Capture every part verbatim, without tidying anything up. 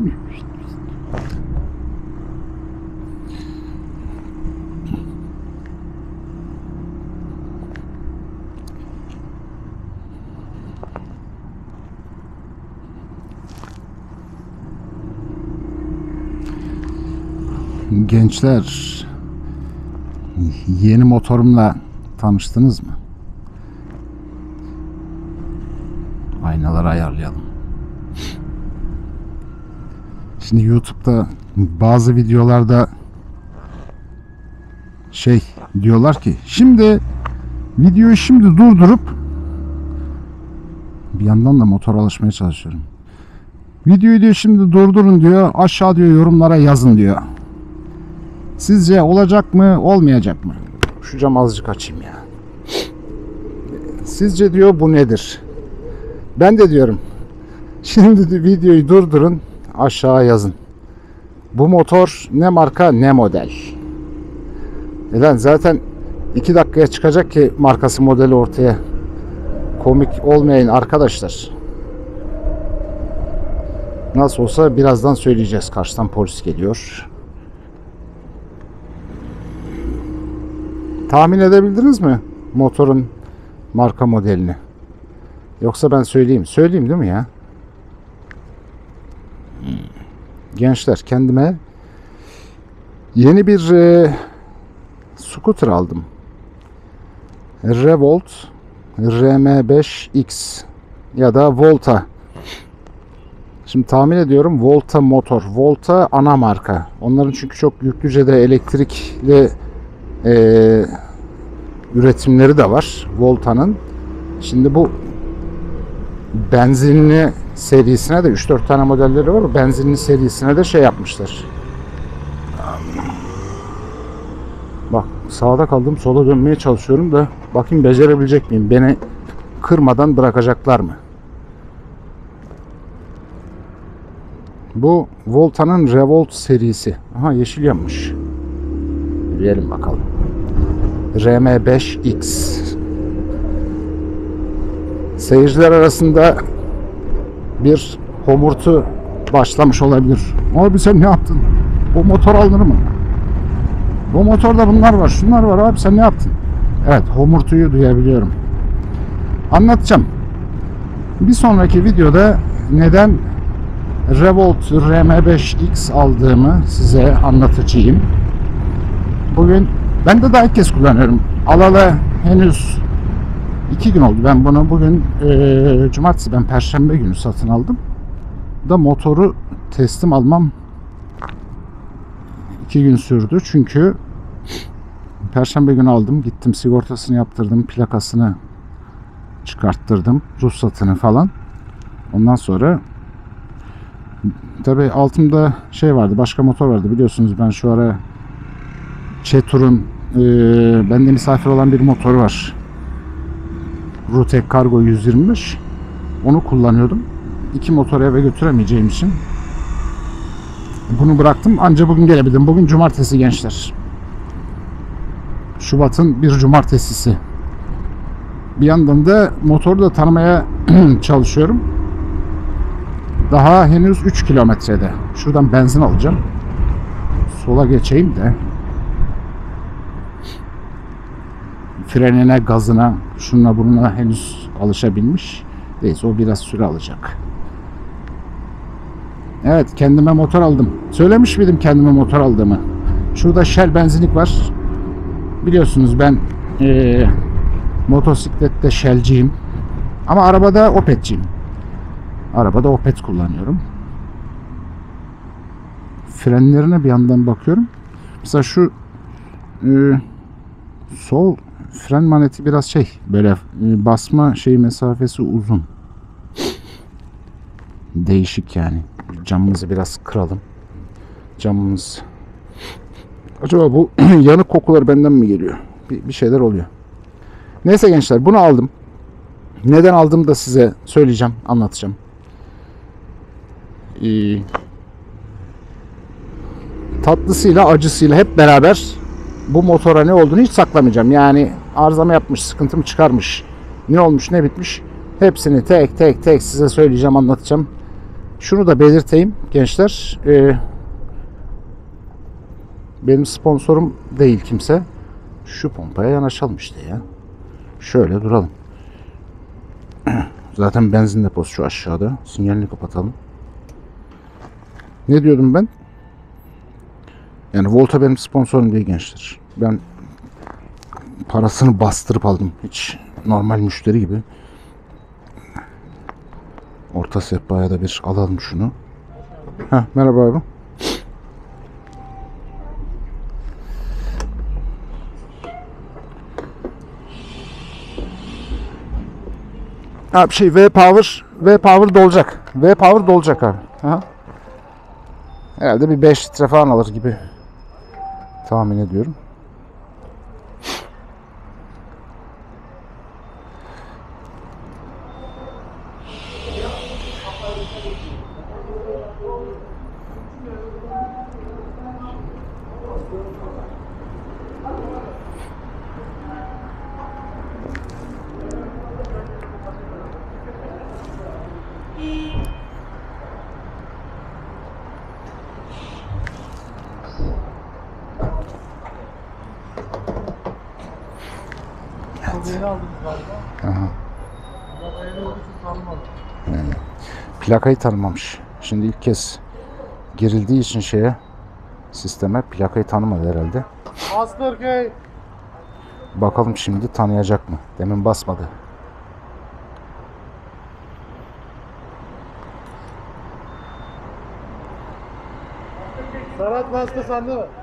Gençler, yeni motorumla tanıştınız mı? Aynaları ayarlayalım. Şimdi YouTube'da bazı videolarda şey diyorlar ki, şimdi videoyu şimdi durdurup, bir yandan da motor alışmaya çalışıyorum. Videoyu diyor şimdi durdurun diyor, aşağı diyor yorumlara yazın diyor. Sizce olacak mı, olmayacak mı? Şu camı azıcık açayım ya. Sizce diyor bu nedir? Ben de diyorum, şimdi de videoyu durdurun, aşağı yazın. Bu motor ne marka ne model. Neden? Zaten iki dakikaya çıkacak ki markası modeli ortaya. Komik olmayın arkadaşlar. Nasıl olsa birazdan söyleyeceğiz. Karşıdan polis geliyor. Tahmin edebildiniz mi motorun marka modelini? Yoksa ben söyleyeyim. Söyleyeyim değil mi ya? Gençler, kendime yeni bir e, scooter aldım. Revolt R M beş X ya da Volta. Şimdi tahmin ediyorum Volta motor. Volta ana marka. Onların çünkü çok yüklüce de elektrikli e, üretimleri de var Volta'nın. Şimdi bu benzinli serisine de üç dört tane modelleri var. Benzinli serisine de şey yapmışlar. Bak, sağda kaldım, sola dönmeye çalışıyorum da bakayım becerebilecek miyim? Beni kırmadan bırakacaklar mı? Bu Volta'nın Revolt serisi. Aha, yeşil yanmış. Yürüyelim bakalım. R M beş X. Seyirciler arasında bir homurtu başlamış olabilir. Abi sen ne yaptın? O motor alınır mı? Bu motorda bunlar var, şunlar var, abi sen ne yaptın? Evet, homurtuyu duyabiliyorum. Anlatacağım. Bir sonraki videoda neden Revolt R M beş X aldığımı size anlatacağım. Bugün ben de daha ilk kez kullanıyorum. Alalı henüz iki gün oldu. Ben bunu bugün e, cumartesi, ben perşembe günü satın aldım. Da motoru teslim almam iki gün sürdü. Çünkü perşembe günü aldım. Gittim, sigortasını yaptırdım. Plakasını çıkarttırdım. Ruhsatını falan. Ondan sonra tabii altımda şey vardı. Başka motor vardı. Biliyorsunuz ben şu ara Çetur'un e, bende misafir olan bir motoru var. Rutek Cargo yüz yirmi beş. Onu kullanıyordum. İki motoru eve götüremeyeceğim için bunu bıraktım. Anca bugün gelebildim. Bugün cumartesi gençler. Şubat'ın bir cumartesisi. Bir yandan da motoru da tanımaya çalışıyorum. Daha henüz üç kilometrede. Şuradan benzin alacağım. Sola geçeyim de. Frenine, gazına, şununla bununla henüz alışabilmiş değiliz. O biraz süre alacak. Evet, kendime motor aldım. Söylemiş miydim kendime motor aldığımı? Şurada Shell benzinlik var. Biliyorsunuz ben e, motosiklette Shell'ciyim. Ama arabada Opet'ciyim. Arabada Opet kullanıyorum. Frenlerine bir yandan bakıyorum. Mesela şu e, sol fren maneti biraz şey, böyle e, basma şey mesafesi uzun. Değişik yani. Camımızı biraz kıralım. Camımız. Acaba bu yanık kokular benden mi geliyor? Bir, bir şeyler oluyor. Neyse gençler, bunu aldım. Neden aldığımı da size söyleyeceğim, anlatacağım. Ee, tatlısıyla acısıyla hep beraber bu motora ne olduğunu hiç saklamayacağım. Yani arızamı yapmış, sıkıntımı çıkarmış, ne olmuş ne bitmiş, hepsini tek tek tek size söyleyeceğim, anlatacağım. Şunu da belirteyim gençler. Ee, benim sponsorum değil kimse. Şu pompaya yanaşalım işte ya. Şöyle duralım. Zaten benzin deposu şu aşağıda. Sinyalini kapatalım. Ne diyordum ben? Yani Volta benim sponsorum değil gençler. Ben parasını bastırıp aldım. Hiç normal müşteri gibi. Orta sehpaya da bir alalım şunu. Heh, merhaba abi. Abi şey V-Power V-Power dolacak. V-Power dolacak abi. Aha. Herhalde bir beş litre falan alır gibi tahmin ediyorum. Yeni aldınız galiba. Aha. Plakayı da için tanımadım. Yani, plakayı tanımamış. Şimdi ilk kez girildiği için şeye sisteme plakayı tanımadı herhalde. Askerköy. Bakalım şimdi tanıyacak mı? Demin basmadı. Serhat Baskı sandı mı?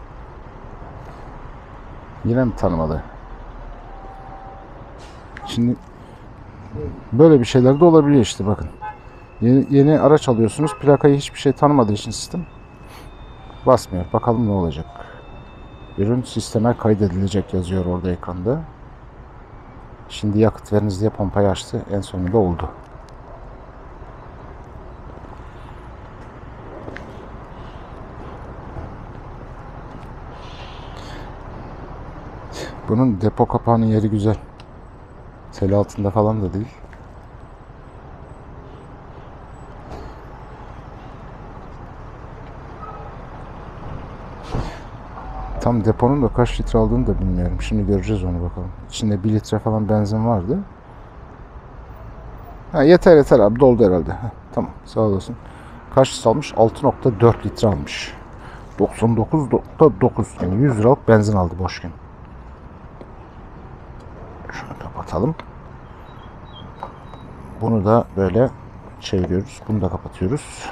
Yine mi tanımadı? Şimdi böyle bir şeyler de olabiliyor işte bakın. Yeni, yeni araç alıyorsunuz. Plakayı hiçbir şey tanımadığı için sistem basmıyor. Bakalım ne olacak. Ürün sisteme kaydedilecek yazıyor orada ekranda. Şimdi yakıt veriniz diye pompayı açtı. En sonunda oldu. Bunun depo kapağının yeri güzel. Tel altında falan da değil. Tam deponun da kaç litre aldığını da bilmiyorum. Şimdi göreceğiz onu bakalım. İçinde bir litre falan benzin vardı. Ha, yeter yeter abi, doldu herhalde. Heh, tamam, sağ olasın. Kaç litre almış? altı nokta dört litre almış. doksan dokuz nokta dokuz yani yüz liralık benzin aldı boşken. Şunu kapatalım. Bunu da böyle çeviriyoruz. Bunu da kapatıyoruz.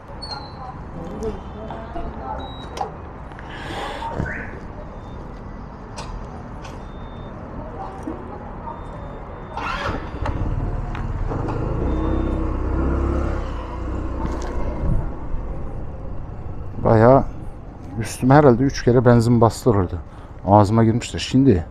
Bayağı üstüme herhalde üç kere benzin bastırırdı. Ağzıma girmişti. Şimdi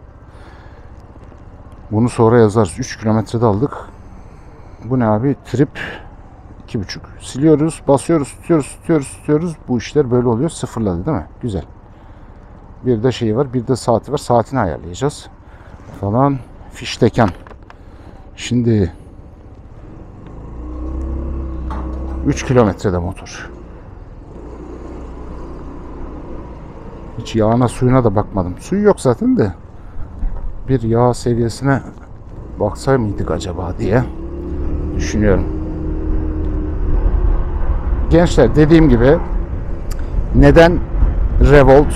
bunu sonra yazarız. üç kilometrede aldık. Bu ne abi? Trip iki buçuk. Siliyoruz, basıyoruz, tutuyoruz, tutuyoruz, tutuyoruz. Bu işler böyle oluyor. Sıfırladı değil mi? Güzel. Bir de şeyi var, bir de saati var. Saatini ayarlayacağız. Falan. Fişteken. Şimdi üç kilometrede motor. Hiç yağına suyuna da bakmadım. Suyu yok zaten de. Bir yağ seviyesine baksay mıydık acaba diye düşünüyorum. Gençler, dediğim gibi neden Revolt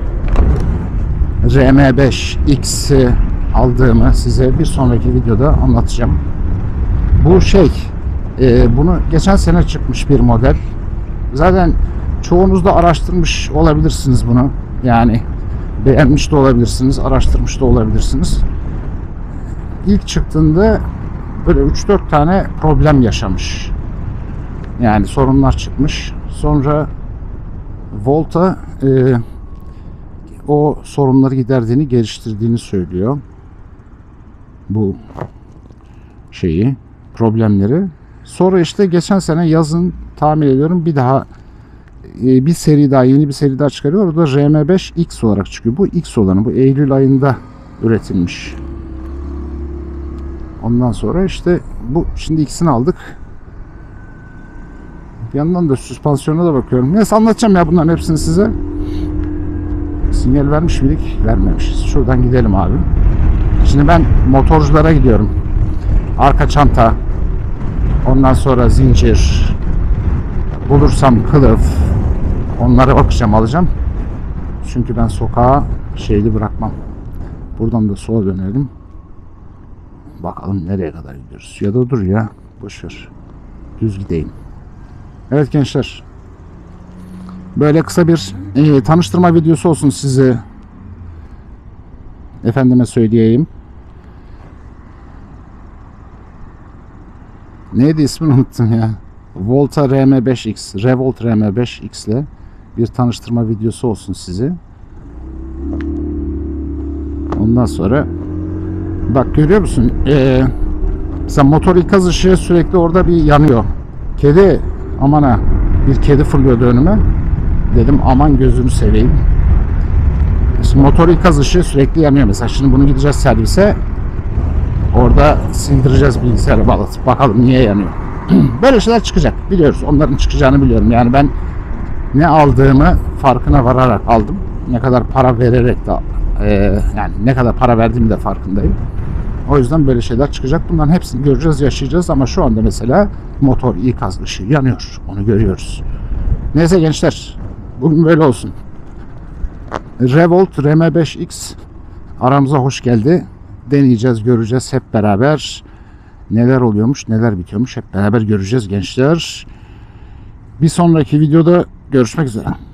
R M beş X'i aldığımı size bir sonraki videoda anlatacağım. Bu şey e, bunu geçen sene çıkmış bir model. Zaten çoğunuz da araştırmış olabilirsiniz bunu. Yani beğenmiş de olabilirsiniz, araştırmış da olabilirsiniz. İlk çıktığında böyle üç dört tane problem yaşamış. Yani sorunlar çıkmış. Sonra Volta e, o sorunları giderdiğini, geliştirdiğini söylüyor. Bu şeyi, problemleri. Sonra işte geçen sene yazın tahmin ediyorum bir daha e, bir seri daha, yeni bir seri daha çıkarıyor. O da R M beş X olarak çıkıyor. Bu X olanı, bu Eylül ayında üretilmiş. Ondan sonra işte bu, şimdi ikisini aldık. Bir yandan da süspansiyona da bakıyorum. Neyse anlatacağım ya bunların hepsini size. Sinyal vermiş miydik? Vermemişiz. Şuradan gidelim abi. Şimdi ben motorculara gidiyorum. Arka çanta. Ondan sonra zincir. Bulursam kılıf. Onlara bakacağım, alacağım. Çünkü ben sokağa şeyli bırakmam. Buradan da sola dönelim. Bakalım nereye kadar gidiyoruz. Ya da dur ya. Boşver. Düz gideyim. Evet gençler. Böyle kısa bir e, tanıştırma videosu olsun size. Efendime söyleyeyim. Neydi ismini unuttum ya. Volta R M beş X. Revolt R M beş X ile bir tanıştırma videosu olsun size. Ondan sonra bak görüyor musun? Ee, mesela motor ikaz ışığı sürekli orada bir yanıyor. Kedi, aman ha, bir kedi fırlıyordu önüme. Dedim aman gözünü seveyim. Şimdi motor ikaz ışığı sürekli yanıyor mesela. Şimdi bunu gideceğiz servise. Orada sildireceğiz bilgisayarı bağlatıp. Bakalım niye yanıyor. Böyle şeyler çıkacak. Biliyoruz. Onların çıkacağını biliyorum. Yani ben ne aldığımı farkına vararak aldım. Ne kadar para vererek de e, yani ne kadar para verdiğimi de farkındayım. O yüzden böyle şeyler çıkacak. Bunların hepsini göreceğiz, yaşayacağız ama şu anda mesela motor ikaz ışığı yanıyor. Onu görüyoruz. Neyse gençler. Bugün böyle olsun. Revolt R M beş X aramıza hoş geldi. Deneyeceğiz, göreceğiz hep beraber. Neler oluyormuş, neler bitiyormuş hep beraber göreceğiz gençler. Bir sonraki videoda görüşmek üzere.